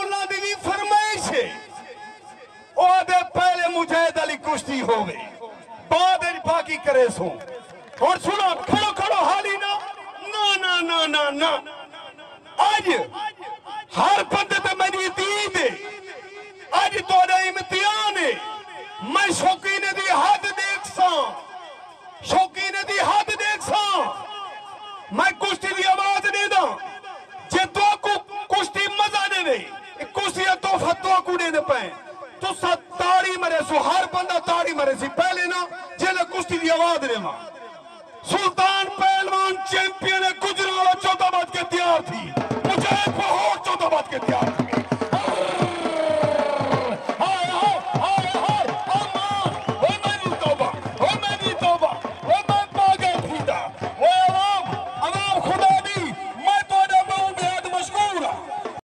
मुल्ला दी भी फरमाइश है ओदे पहले मुजाहिद अली कुश्ती होवे बाद बाकी करे सो और सुनो खड़ो खड़ो हाली ना ना ना ना ना ना आज हर बंदे ते मेरी दीद है आज तोड़ा इम्तिहान है मैं शौकीन दी हद देख सा शौकीन दी हद देख सा मैं कुश्ती दी आवाज दे दा जे तो को कुश्ती मजा दे दे कुश्ती तो फतवा को दे पे तो सब ताड़ी मरे सो हर बंदा ताड़ी मरे सी पहले ना जेले कुश्ती दी आवाज दे मा सुल्तान पहलवान चैंपियन गुजरावाला 14 बात के तैयार थी मुझे बहुत 14 बात के तैयार थी